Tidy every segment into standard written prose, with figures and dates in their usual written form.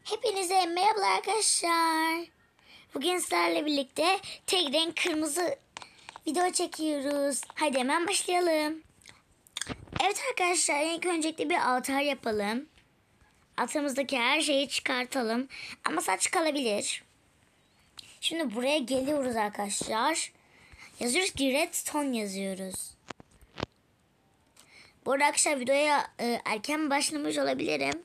Hepinize merhaba arkadaşlar. Bugün sizlerle birlikte tek renk kırmızı video çekiyoruz. Hadi hemen başlayalım. Evet arkadaşlar, ilk öncelikle bir altar yapalım. Altarımızdaki her şeyi çıkartalım. Ama saç kalabilir. Şimdi buraya geliyoruz arkadaşlar. Yazıyoruz ki redstone yazıyoruz. Bu arada arkadaşlar videoya erken başlamış olabilirim.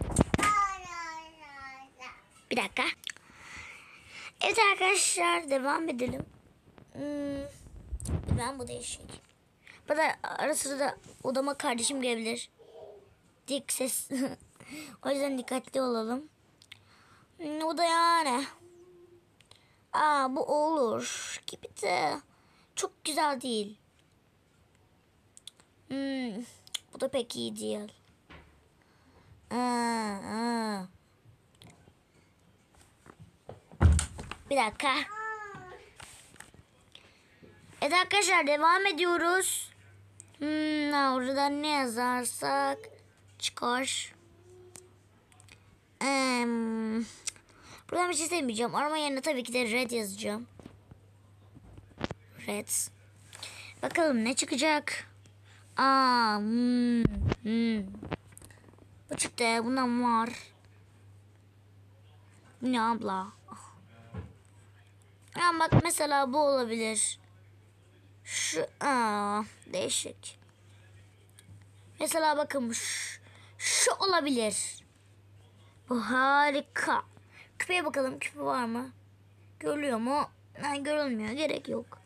Bir dakika. Evet arkadaşlar, devam edelim. Ben bu değişik. Bana ara sırada odama kardeşim gelebilir. Dik ses. O yüzden dikkatli olalım. O da yani. Bu olur gibi de çok güzel değil. Bu da pek iyi değil. Bir dakika. Evet arkadaşlar, devam ediyoruz. Oradan ne yazarsak çıkar. Buradan bir şey sevmeyeceğim. Arama yerine tabii ki de red yazacağım. Red. Bakalım ne çıkacak. Bu çıktı. Bundan var. Bu ne abla? Bak mesela bu olabilir. Şu değişik. Mesela bakın şu olabilir. Bu harika. Küpeye bakalım, küpe var mı? Görülüyor mu? Görülmüyor, gerek yok.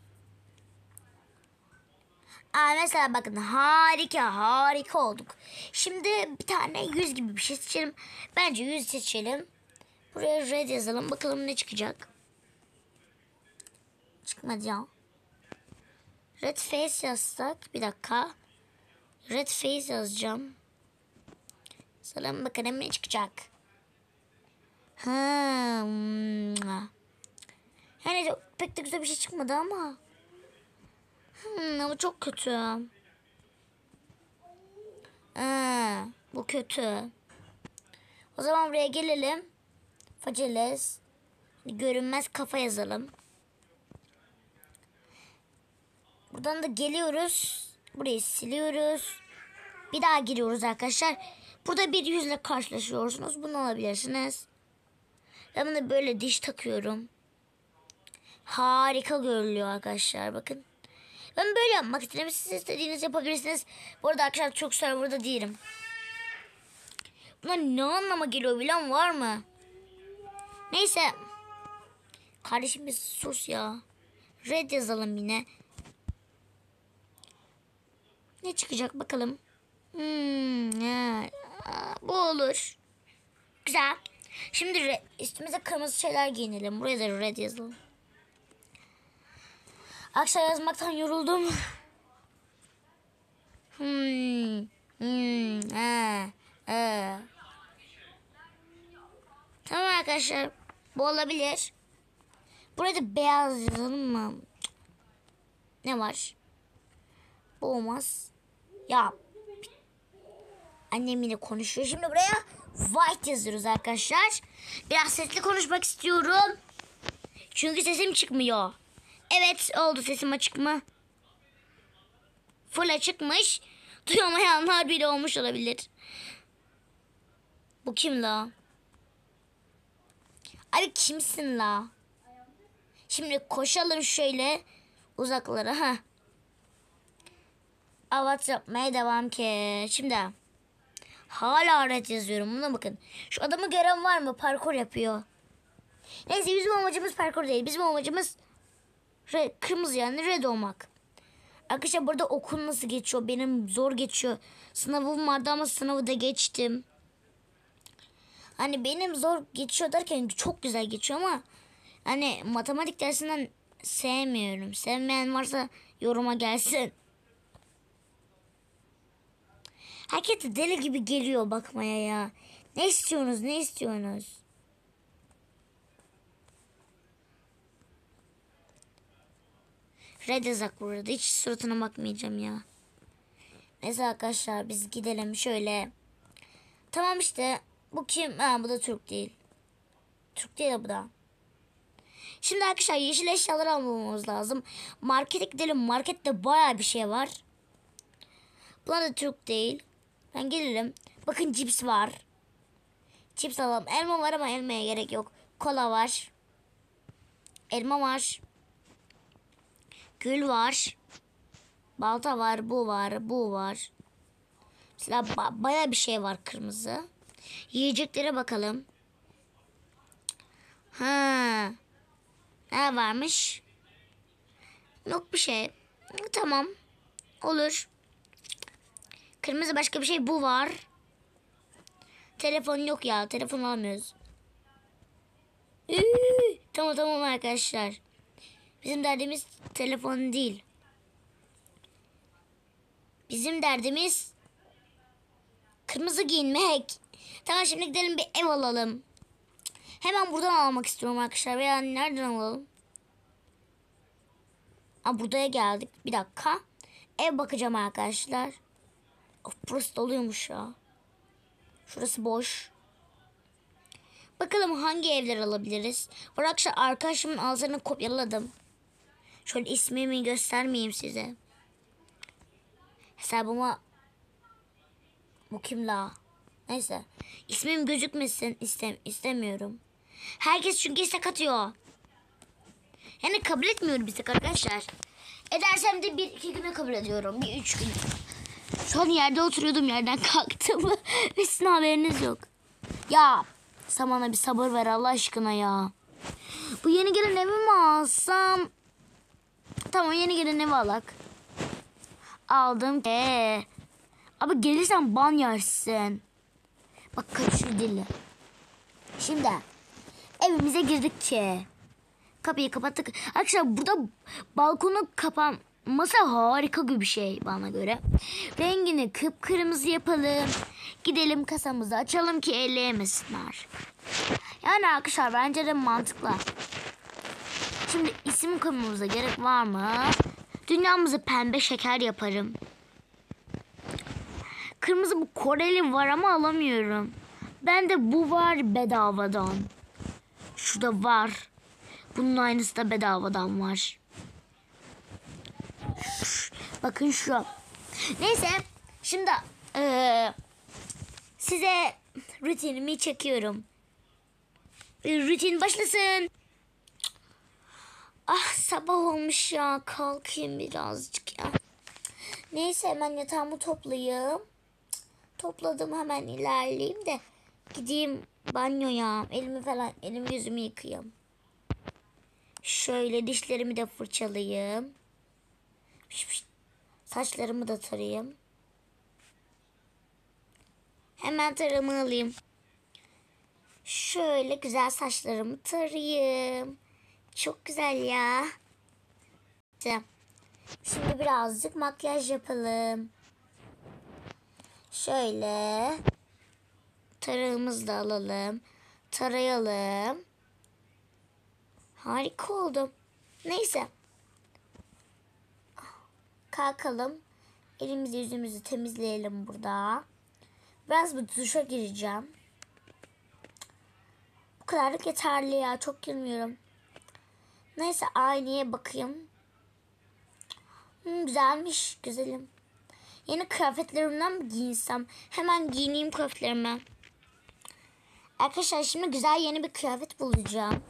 Mesela bakın, harika olduk. Şimdi bir tane yüz gibi bir şey seçelim. Bence yüz seçelim. Buraya red yazalım, bakalım ne çıkacak. Çıkmadı ya. Red face yazsak, bir dakika. Red face yazacağım. Bakalım ne çıkacak. Yani pek de güzel bir şey çıkmadı ama. Bu çok kötü. Bu kötü. O zaman buraya gelelim. Faceles. Görünmez kafa yazalım. Buradan da geliyoruz. Burayı siliyoruz. Bir daha giriyoruz arkadaşlar. Burada bir yüzle karşılaşıyorsunuz. Bunu alabilirsiniz. Ben bunu böyle diş takıyorum. Harika görülüyor arkadaşlar, bakın. Ben böyle yapmak istedim. Siz istediğiniz yapabilirsiniz. Bu arada arkadaşlar, çok serverda değilim. Bunlar ne anlama geliyor bilen var mı? Neyse. Kardeşim bir sus ya. Red yazalım yine. Ne çıkacak bakalım. Bu olur. Güzel. Şimdi üstümüze kırmızı şeyler giyinelim. Buraya da red yazalım. Akşam yazmaktan yoruldum. Tamam arkadaşlar. Bu olabilir. Burada beyaz yazalım mı? Ne var? Bu olmaz. Ya. Annem yine konuşuyor. Şimdi buraya white yazıyoruz arkadaşlar. Biraz sesli konuşmak istiyorum. Çünkü sesim çıkmıyor. Evet, oldu, sesim açık mı? Full açıkmış. Duyamayanlar bile olmuş olabilir. Bu kim la? Abi kimsin la? Şimdi koşalım şöyle uzaklara. Avat yapmaya devam ki. Şimdi hala red yazıyorum. Buna bakın. Şu adamı gören var mı? Parkur yapıyor. Neyse, bizim amacımız parkur değil. Bizim amacımız kırmızı, yani red olmak. Arkadaşlar burada okul nasıl geçiyor? Benim zor geçiyor. Sınavım vardı ama sınavı da geçtim. Hani benim zor geçiyor derken çok güzel geçiyor ama hani matematik dersinden sevmiyorum. Sevmeyen varsa yoruma gelsin. Herkes de deli gibi geliyor bakmaya ya. Ne istiyorsunuz? Ne istiyorsunuz? Red yazak burada. Hiç suratına bakmayacağım ya. Neyse arkadaşlar, biz gidelim şöyle. Tamam işte. Bu kim? Ha, bu da Türk değil. Türk değil bu da. Şimdi arkadaşlar yeşil eşyaları almamız lazım. Markete gidelim. Markette bayağı bir şey var. Bunlar da Türk değil. Ben gelirim. Bakın cips var. Cips alalım. Elma var ama elmaya gerek yok. Kola var. Elma var. Gül var. Balta var. Bu var. Bu var. Mesela bayağı bir şey var kırmızı. Yiyeceklere bakalım. Ha. Ne varmış? Yok bir şey. Tamam. Olur. Kırmızı başka bir şey bu var. Telefon yok ya. Telefon almıyoruz. Tamam arkadaşlar. Bizim derdimiz telefon değil. Bizim derdimiz kırmızı giyinmek. Tamam şimdi gidelim bir ev alalım. Hemen buradan almak istiyorum arkadaşlar. Veya nereden alalım? Buraya geldik. Bir dakika. Ev bakacağım arkadaşlar. Of, burası doluymuş ya. Şurası boş. Bakalım hangi evler alabiliriz. Bu arkadaşlar arkadaşımın ağzını kopyaladım. Şöyle ismimi göstermeyeyim size. Hesabıma... Bu kim la? Neyse. İsmim gözükmesin istemiyorum. Herkes çünkü istek atıyor. Yani kabul etmiyorum istek arkadaşlar. Edersem de 1-2 güne kabul ediyorum. 1-3 gün. Şu an yerde oturuyordum, yerden kalktım. Ve sizin haberiniz yok. Ya sen bana bir sabır ver Allah aşkına ya. Bu yeni gelen evi mi alsam? Tamam, yeni gelen evi alak. Aldım. Abi gelirsen ban yersin. Bak kaçıyor dili. Şimdi evimize girdik ki. Kapıyı kapattık. Arkadaşlar burada balkonu kapanması harika bir şey bana göre. Rengini kıpkırmızı yapalım. Gidelim kasamızı açalım ki elleyemesinler. Yani arkadaşlar bence de mantıklı. Şimdi isim koymamıza gerek var mı? Dünyamızı pembe şeker yaparım. Kırmızı bu Koreli var ama alamıyorum. Bende bu var bedavadan. Şurada var. Bunun aynısı da bedavadan var. Bakın şu. Neyse. Şimdi size rutinimi çekiyorum. Rutin başlasın. Ah, sabah olmuş ya. Kalkayım birazcık ya. Neyse hemen yatağımı toplayayım. Topladım, hemen ilerleyeyim de gideyim banyoya. Elimi yüzümü yıkayayım. Şöyle dişlerimi de fırçalayayım. Saçlarımı da tarayayım. Hemen taramı alayım. Şöyle güzel saçlarımı tarayayım. Çok güzel ya. Şimdi birazcık makyaj yapalım. Şöyle tarağımızı da alalım. Tarayalım. Harika oldu. Neyse. Kalkalım. Elimizi yüzümüzü temizleyelim burada. Biraz bir duşa gireceğim. Bu kadarlık yeterli ya. Çok girmiyorum. Neyse aynaya bakayım. Güzelmiş. Güzelim. Yeni kıyafetlerimden mi giyinsem? Hemen giyineyim kıyafetlerimi. Arkadaşlar şimdi güzel yeni bir kıyafet bulacağım.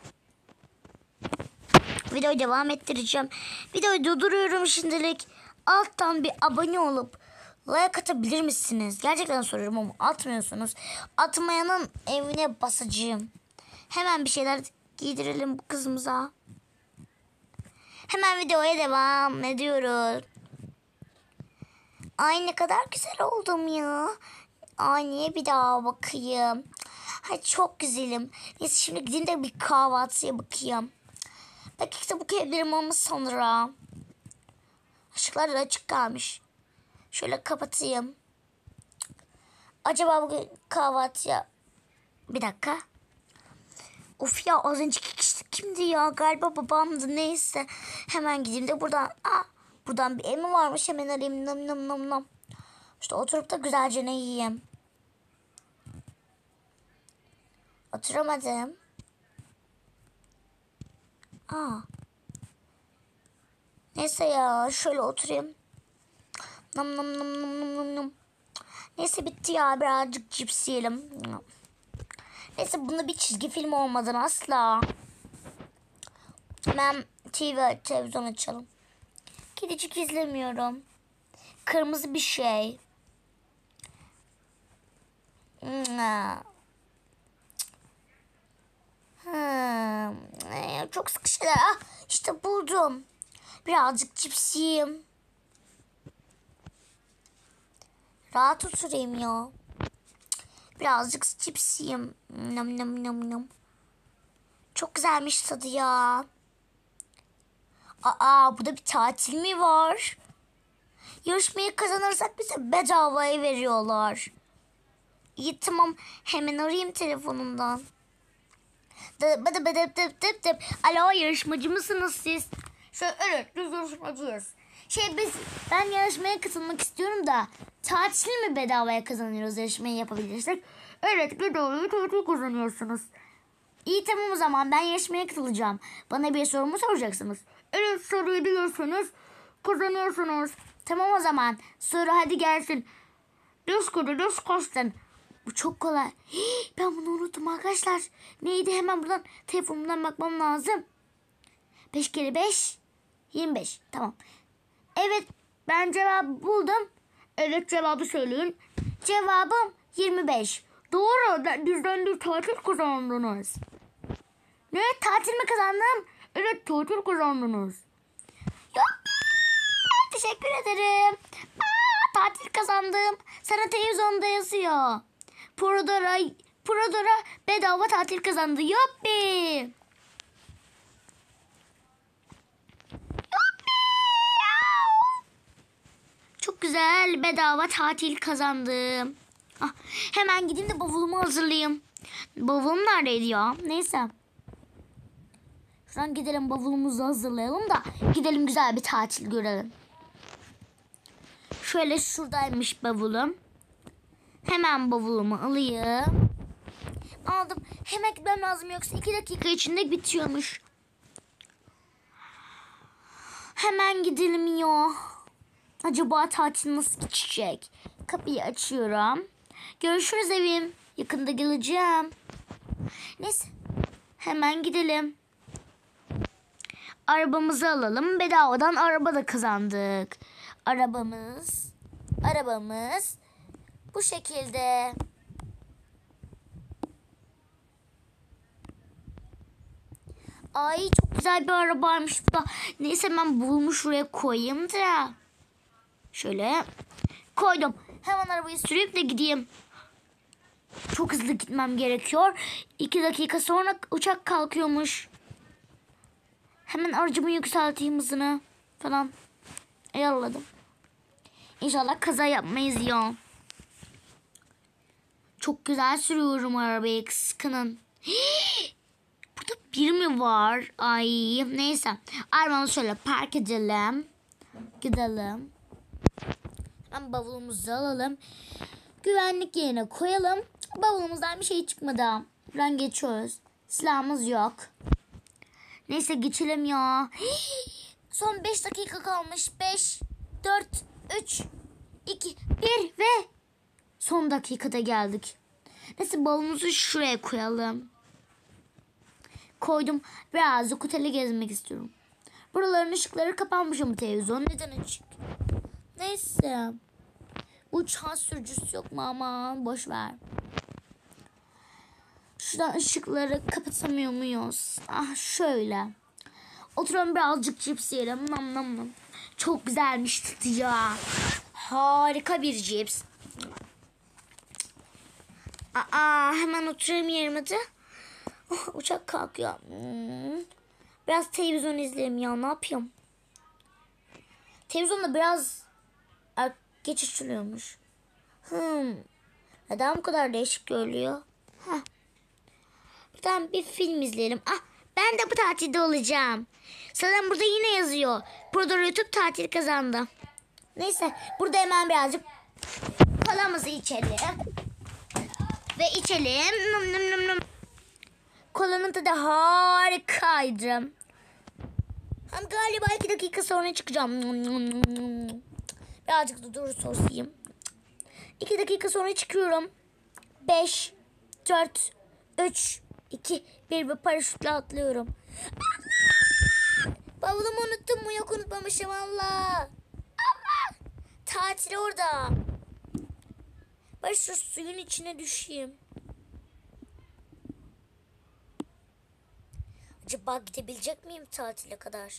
Videoyu devam ettireceğim. Videoyu durduruyorum şimdilik. Alttan bir abone olup like atabilir misiniz? Gerçekten soruyorum ama atmıyorsunuz. Atmayanın evine basacağım. Hemen bir şeyler giydirelim bu kızımıza. Hemen videoya devam ediyoruz. Ay ne kadar güzel oldum ya. Aynaya bir daha bakayım. Ay çok güzelim. Neyse şimdi gideyim de bir kahvaltıya bakayım. Belki kitap okuyabilirim ama sonra. Işıklar da açık kalmış. Şöyle kapatayım. Acaba bugün kahvaltıya... Bir dakika. Of ya, az önceki kişi kimdi ya? Galiba babamdı, neyse. Hemen gideyim de buradan... Buradan bir ev mi varmış, hemen arayayım. Nam nam nam nam. İşte oturup da güzelce ne yiyeyim. Oturamadım. Aa. Neyse ya, şöyle oturayım. Nam nam nam nam nam nam nam. Neyse bitti ya, birazcık cips yiyelim. Neyse, bunda bir çizgi film olmadan asla. Ben televizyon açalım. Kedicik izlemiyorum. Kırmızı bir şey. Çok sıkıştı. Ah, işte buldum. Birazcık cips yiyeyim. Rahat oturayım ya. Birazcık cips yiyeyim. Nam nam nam nam. Çok güzelmiş tadı ya. Aa, burada bir tatil mi var? Yarışmayı kazanırsak bize bedavaya veriyorlar. İyi, tamam, hemen arayayım telefonumdan. Alo, yarışmacı mısınız siz? Evet, biz yarışmacıyız. Ben yarışmaya katılmak istiyorum da tatil mi bedavaya kazanıyoruz yarışmayı yapabilirsek? Evet, bedavaya tatil kazanıyorsunuz. İyi, tamam, o zaman ben yarışmaya katılacağım. Bana bir soru mu soracaksınız? Evet, soruyu biliyorsunuz, kazanıyorsunuz. Tamam, o zaman soru hadi gelsin. Düz koştun. Bu çok kolay. Ben bunu unuttum arkadaşlar. Neydi, hemen buradan telefonumdan bakmam lazım. 5 kere 5 25. Tamam. Evet, ben cevabı buldum. Evet, cevabı söyleyin. Cevabım 25. Doğru. Bizden bir tatil kazandınız. Ne? Tatil mi kazandım? Evet, tatil kazandınız. Ya, teşekkür ederim. Tatil kazandım. Sana televizyonda yazıyor. Prodora bedava tatil kazandı. Yuppi. Çok güzel, bedava tatil kazandım. Ah, hemen gideyim de bavulumu hazırlayayım. Bavulum neredeydi ya? Neyse. Şuradan gidelim, bavulumuzu hazırlayalım da gidelim, güzel bir tatil görelim. Şöyle, şuradaymış bavulum. Hemen bavulumu alayım. Aldım. Hemen gitmem lazım, yoksa 2 dakika içinde bitiyormuş. Hemen gidelim ya. Acaba tatil nasıl geçecek? Kapıyı açıyorum. Görüşürüz evim. Yakında geleceğim. Neyse. Hemen gidelim. Arabamızı alalım. Bedavadan araba da kazandık. Arabamız bu şekilde. Ay, çok güzel bir arabaymış bu da. Neyse, ben bulmuş, şuraya koyayım da. Şöyle koydum. Hemen arabayı sürüp de gideyim. Çok hızlı gitmem gerekiyor. 2 dakika sonra uçak kalkıyormuş. Hemen aracımı yükselteyim, hızını falan. Ayarladım. İnşallah kaza yapmayız ya. Çok güzel sürüyorum arabayı, kıskanın. Burada biri mi var? Ay, neyse. Arabamı şöyle park edelim. Gidelim. Hemen bavulumuzu alalım. Güvenlik yerine koyalım. Bavulumuzdan bir şey çıkmadı. Buradan geçiyoruz. Silahımız yok. Neyse, geçelim ya. Son 5 dakika kalmış. 5, 4, 3, 2, 1 ve son dakikada geldik. Neyse, bavulumuzu şuraya koyalım. Koydum. Birazcık oteli gezmek istiyorum. Buraların ışıkları kapanmış ama televizyon neden açık? Neyse. Uçağın sürücüsü yok mu, aman boş ver. Şuradan ışıkları kapatamıyor muyuz? Ah, şöyle. Oturalım, birazcık cips yiyelim. Nam nam nam. Çok güzelmiş tadı ya. Harika bir cips. Hemen oturayım yerime de. Oh, uçak kalkıyor. Biraz televizyon izleyeyim ya, ne yapayım? Televizyonda biraz geç açılıyormuş. Neden bu kadar değişik görülüyor? Buradan bir film izleyelim. Ben de bu tatilde olacağım. Zaten burada yine yazıyor. Burada YouTube tatil kazandı. Neyse, burada hemen birazcık kolamızı içelim. Ve içelim. Num num num num. Kolanın tadı harikaydı. Hem galiba 2 dakika sonra çıkacağım. Birazcık da doğru soslayayım. 2 dakika sonra çıkıyorum. 5, 4, 3, 2, 1 ve paraşütle atlıyorum. Allah! Bavulumu unuttum mu? Yok, unutmamışım. Allah! Allah! Tatil orada. Ben şu suyun içine düşeyim. Acaba gidebilecek miyim tatile kadar?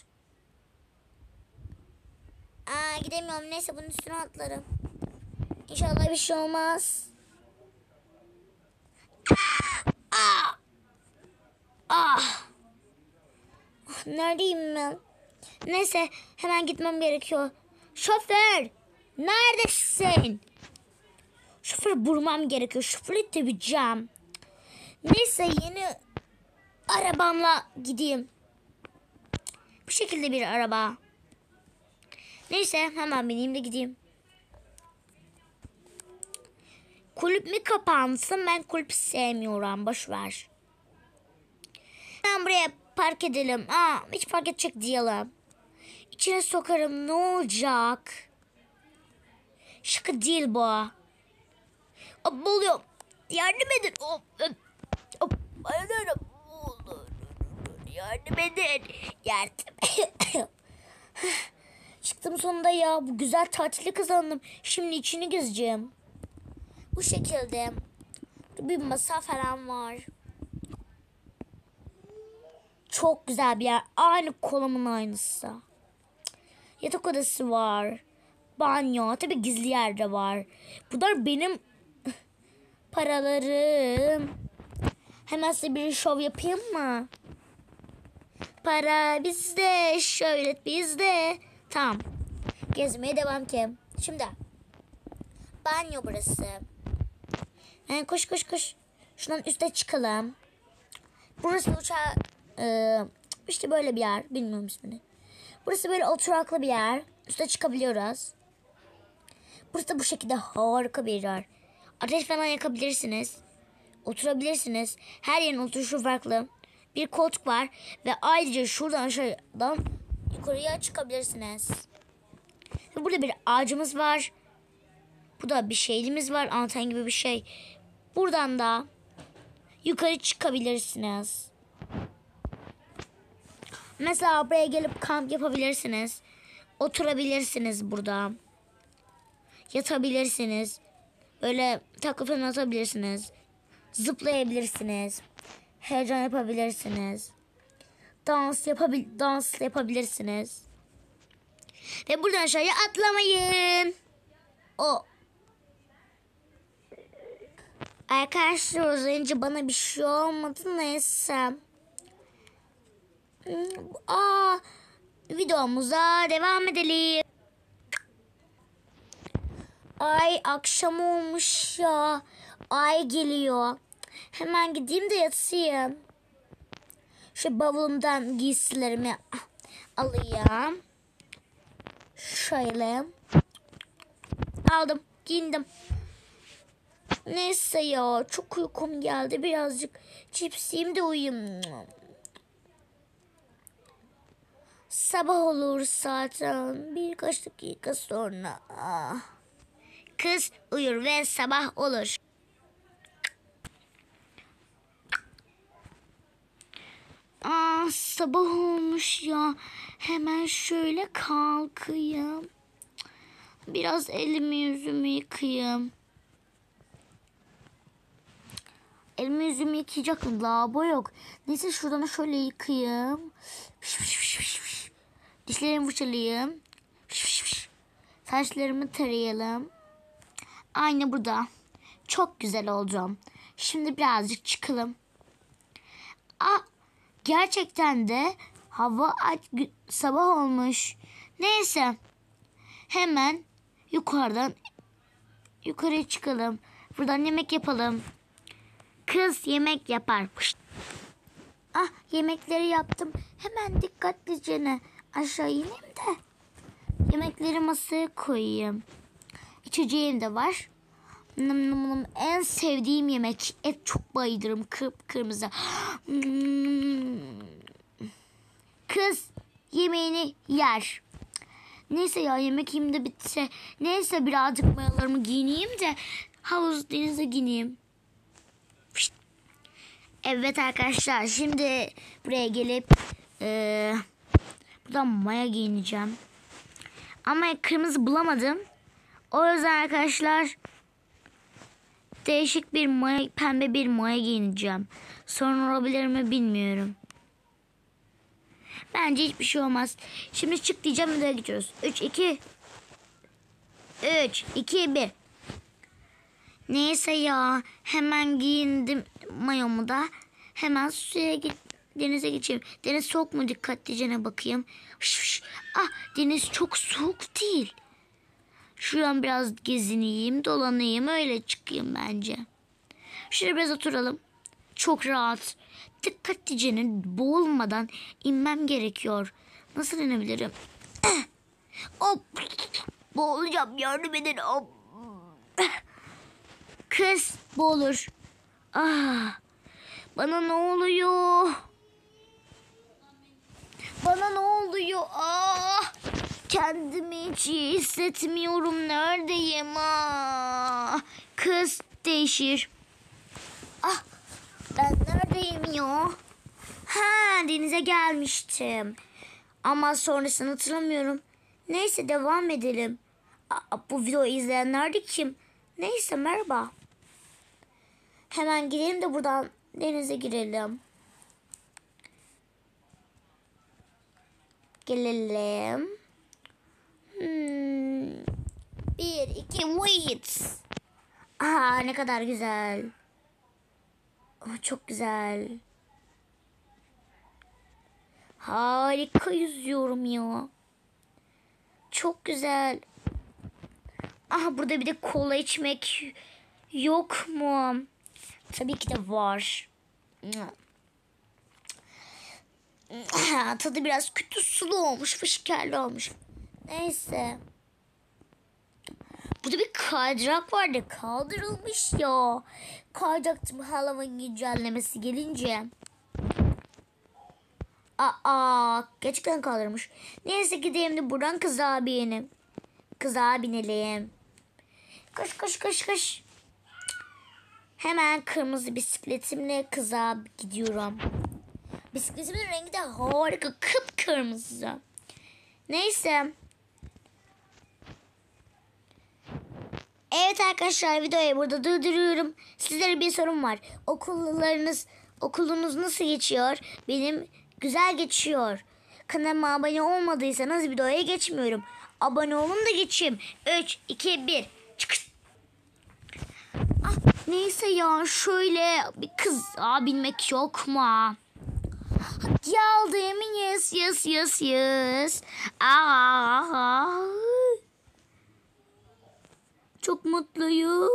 Gidemiyorum. Neyse, bunun üstüne atlarım. İnşallah bir şey olmaz. Neredeyim ben? Neyse, hemen gitmem gerekiyor. Şoför! Neredesin? Şoför vurmam gerekiyor. Şoförü döveceğim. Neyse, yeni arabamla gideyim. Bu şekilde bir araba. Neyse, hemen bineyim de gideyim. Kulüp mü kapansın? Ben kulüp sevmiyorum. Boş ver. Ben buraya park edelim. Hiç park edecek değilim. İçine sokarım. Ne olacak? Şaka değil bu. Oluyor. Yardım edin. Bayılıyorum. Yardım edin. Yardım. Çıktım sonunda ya. Bu güzel tatili kazandım. Şimdi içini gezeceğim. Bu şekilde. Bir masa falan var. Çok güzel bir yer. Aynı kolumun aynısı. Yatak odası var. Banyo. Tabii gizli yerde var. Bunlar benim paralarım. Hemen size bir şov yapayım mı? Para bizde. Şöyle bizde. Tamam. Gezmeye devam ki. Şimdi. Banyo burası. Koş koş koş. Şundan üste çıkalım. Burası uçağı. İşte böyle bir yer. Bilmiyorum ismini. Burası böyle oturaklı bir yer. Üste çıkabiliyoruz. Burası da bu şekilde harika bir yer. Ateş falan yakabilirsiniz. Oturabilirsiniz. Her yerin oturuşu farklı. Bir koltuk var. Ve ayrıca şuradan aşağıdan yukarıya çıkabilirsiniz. Ve burada bir ağacımız var. Burada bir şeyimiz var. Anten gibi bir şey. Buradan da yukarı çıkabilirsiniz. Mesela buraya gelip kamp yapabilirsiniz. Oturabilirsiniz burada. Yatabilirsiniz. Böyle takla falan atabilirsiniz. Zıplayabilirsiniz. Heyecan yapabilirsiniz. Dans yapabilirsiniz. Ve buradan aşağıya atlamayın. Arkadaşlar, az önce bana bir şey olmadı, neyse. Videomuza devam edelim. Ay, akşam olmuş ya. Ay geliyor. Hemen gideyim de yatayım. Şu bavulumdan giysilerimi alayım. Şöyle. Aldım. Giyindim. Neyse ya. Çok uykum geldi. Birazcık cips yiyeyim de uyuyayım. Sabah olur zaten. Birkaç dakika sonra. Kız uyur ve sabah olur. Sabah olmuş ya. Hemen şöyle kalkayım. Biraz elimi yüzümü yıkayayım. Elimi yüzümü yıkayacaktım. Lavabo yok. Neyse, şuradan şöyle yıkayayım. Dişlerimi fırçalayayım. Saçlarımı tarayalım. Aynı burada. Çok güzel olacağım. Şimdi birazcık çıkalım. Gerçekten de hava sabah olmuş. Neyse. Hemen yukarıya çıkalım. Buradan yemek yapalım. Kız yemek yapar. Yemekleri yaptım. Hemen dikkatlice aşağı ineyim de yemekleri masaya koyayım. İçeceğim de var. Nım nım nım. En sevdiğim yemek. Et çok bayılırım. Kıpkırmızı. Kız yemeğini yer. Neyse ya, yemek yiyeyim de bitse. Neyse birazcık mayalarımı giyineyim de denize gireyim. Evet arkadaşlar, şimdi buraya gelip buradan maya giyineceğim. Ama kırmızı bulamadım. O yüzden arkadaşlar değişik bir maya, pembe bir maya giyineceğim. Sorun olabilir mi bilmiyorum. Bence hiçbir şey olmaz. Şimdi çık diyeceğim, videoya gidiyoruz. 3 2 1. Neyse ya, hemen giyindim mayomu da. Hemen denize geçeyim. Deniz soğuk mu, dikkatlice bakayım. Deniz çok soğuk değil. Şuradan biraz gezineyim, dolanayım, öyle çıkayım bence. Şuraya biraz oturalım. Çok rahat. Dikkatlice, boğulmadan inmem gerekiyor. Nasıl inebilirim? Hop. Boğulacağım, yardım edin. Hop. Kız boğulur. Bana ne oluyor? Bana ne oluyor? Kendimi hiç iyi hissetmiyorum. Neredeyim? Kız değişir. Ben neredeyim ya? Denize gelmiştim. Ama sonrasını hatırlamıyorum. Neyse, devam edelim. Bu videoyu izleyenler de kim? Neyse, merhaba. Hemen gidelim de buradan denize girelim. Gelelim. 1 2 wait. Ne kadar güzel. Çok güzel. Harika yüzüyorum ya. Çok güzel. Burada bir de kola içmek yok mu? Tabii ki de var. Tadı biraz kötü, sulu olmuş ve şekerli olmuş. Neyse. Burada bir kaydırak vardı. Kaldırılmış ya. Kayacaktım halamın güncellemesi gelince. Gerçekten kaldırmış. Neyse, gideyim de buradan kızağa binelim. Kızağa binelim. Koş. Hemen kırmızı bisikletimle kızağa gidiyorum. Bisikletimin rengi de harika, kıpkırmızı. Neyse. Evet arkadaşlar, videoyu burada durduruyorum. Sizlere bir sorum var. Okulunuz nasıl geçiyor? Benim güzel geçiyor. Kanalıma abone olmadıysanız videoya geçmiyorum. Abone olun da geçeyim. 3 2 1. Neyse ya, şöyle bir kız binmek yok mu? Geldim. Yes. Çok mutluyum.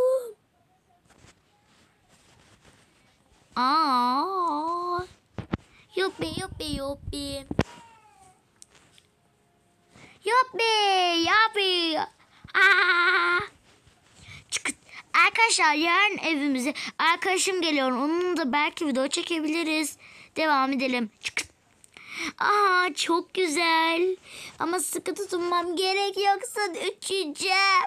Yuppi. Arkadaşlar, yarın evimize arkadaşım geliyor. Onunla da belki video çekebiliriz. Devam edelim. Çok güzel. Ama sıkı tutunmam gerek, yoksa üşüyeceğim.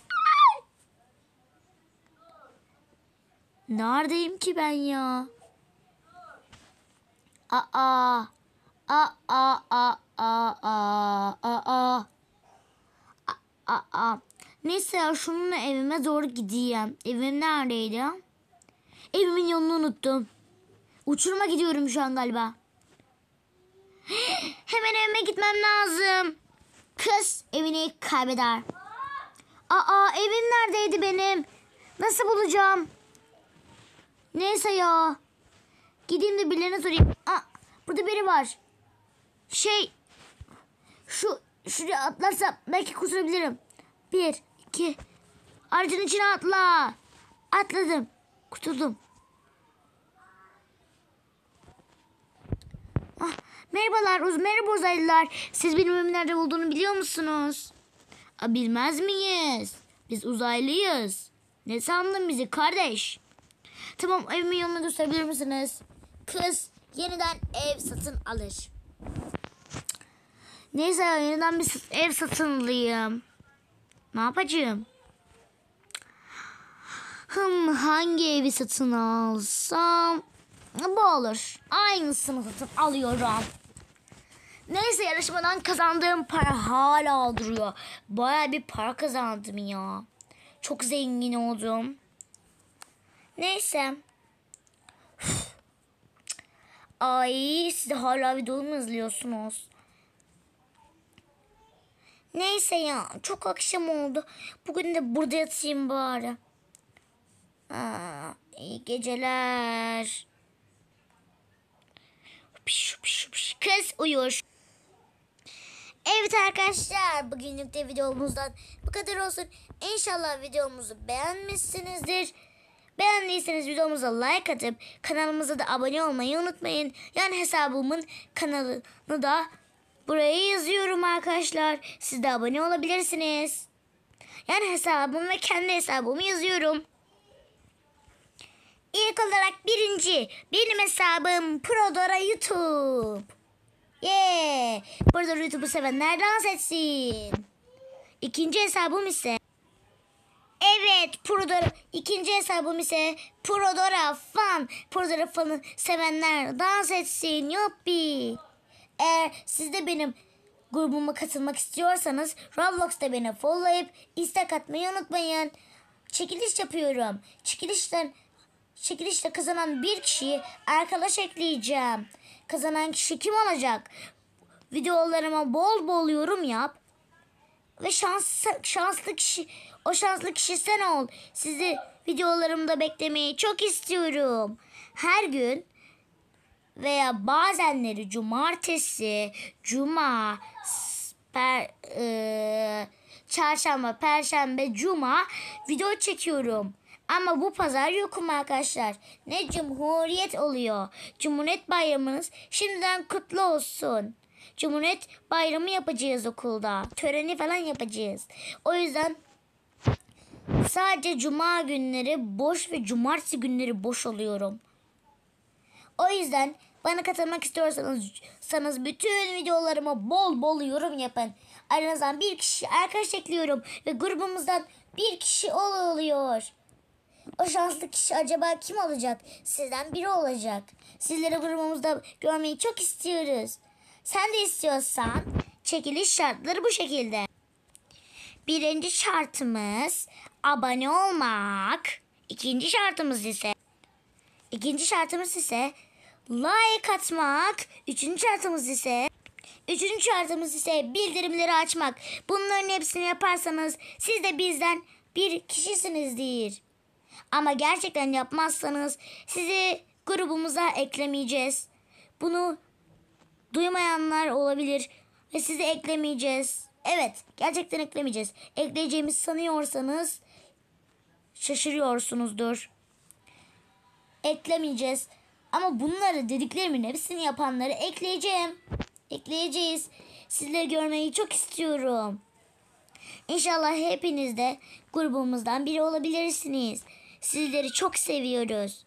Neredeyim ki ben ya? Neyse ya, şununla evime doğru gideyim. Evim neredeydi? Evimin yolunu unuttum. Uçuruma gidiyorum şu an galiba. Hemen evime gitmem lazım. Kız evini kaybeder. Evim neredeydi benim? Nasıl bulacağım? Neyse ya. Gideyim de birilerine sorayım. Burada biri var. Şuraya atlarsam belki kurtulabilirim. 1 2. Aracın içine atla. Atladım. Kurtuldum. Merhaba uzaylılar. Siz benim evimin nerede olduğunu biliyor musunuz? Bilmez miyiz? Biz uzaylıyız. Ne sandın bizi kardeş? Tamam, evimin yanına gösterebilir misiniz? Kız yeniden ev satın alır. Neyse, yeniden bir ev satın alayım. Ne yapacağım? Hangi evi satın alsam? Bu olur. Aynısını satın alıyorum. Neyse, yarışmadan kazandığım para hala duruyor. Baya bir para kazandım ya. Çok zengin oldum. Neyse. Ay, siz de hala videomu izliyorsunuz. Neyse ya, çok akşam oldu. Bugün de burada yatayım bari. İyi geceler. Kız uyur. Evet arkadaşlar, bugünlük de videomuzdan bu kadar olsun. İnşallah videomuzu beğenmişsinizdir. Beğendiyseniz videomuza like atıp kanalımıza da abone olmayı unutmayın. Yani hesabımın kanalını da buraya yazıyorum arkadaşlar. Siz de abone olabilirsiniz. Yani hesabım ve kendi hesabımı yazıyorum. İlk olarak benim hesabım Prodora YouTube. Prodora YouTube'u sevenler dans etsin. İkinci hesabım ise ikinci hesabım ise Prodora Fan. Prodora Fan'ı sevenler dans etsin. Yuppi. Eğer siz de benim grubuma katılmak istiyorsanız Roblox'ta beni followlayıp istek atmayı unutmayın. Çekiliş yapıyorum. Çekilişte kazanan bir kişiyi arkadaş ekleyeceğim. Kazanan kişi kim olacak? Videolarıma bol bol yorum yap. Ve o şanslı kişi sen ol. Sizi videolarımda beklemeyi çok istiyorum. Her gün veya bazenleri cumartesi, cuma, çarşamba, perşembe, cuma video çekiyorum. Ama bu pazar yokum arkadaşlar. Ne Cumhuriyet oluyor. Cumhuriyet Bayramınız şimdiden kutlu olsun. Cumhuriyet Bayramı yapacağız okulda. Töreni falan yapacağız. O yüzden sadece cuma günleri boş ve cumartesi günleri boş oluyorum. O yüzden bana katılmak istiyorsanız bütün videolarıma bol bol yorum yapın. Aranızdan bir kişi arkadaş ekliyorum ve grubumuzdan bir kişi oluyor. O şanslı kişi acaba kim olacak? Sizden biri olacak. Sizleri grubumuzda görmeyi çok istiyoruz. Sen de istiyorsan çekiliş şartları bu şekilde. Birinci şartımız abone olmak. İkinci şartımız ise like atmak. Üçüncü şartımız ise bildirimleri açmak. Bunların hepsini yaparsanız siz de bizden bir kişisinizdir. Ama gerçekten yapmazsanız sizi grubumuza eklemeyeceğiz. Bunu duymayanlar olabilir ve sizi eklemeyeceğiz. Evet, gerçekten eklemeyeceğiz. Ekleyeceğimizi sanıyorsanız şaşırıyorsunuzdur. Eklemeyeceğiz. Ama bunları, dediklerimin hepsini yapanları ekleyeceğiz. Sizleri görmeyi çok istiyorum. İnşallah hepiniz de grubumuzdan biri olabilirsiniz. Sizleri çok seviyoruz.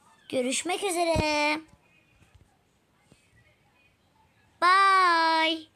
Görüşmek üzere. Bye.